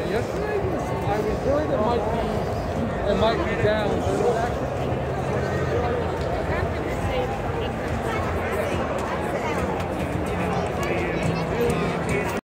Yesterday I was worried it might be down, but it was actually